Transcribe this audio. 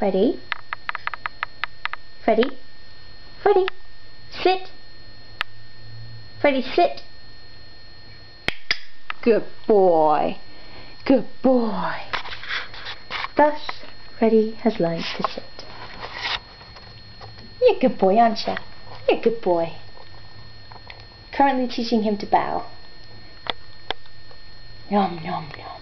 Freddy. Freddy. Freddy. Sit. Freddy, sit. Good boy. Good boy. Thus, Freddy has learned to sit. You're a good boy, aren't you? You're a good boy. Currently teaching him to bow. Yum, yum, yum.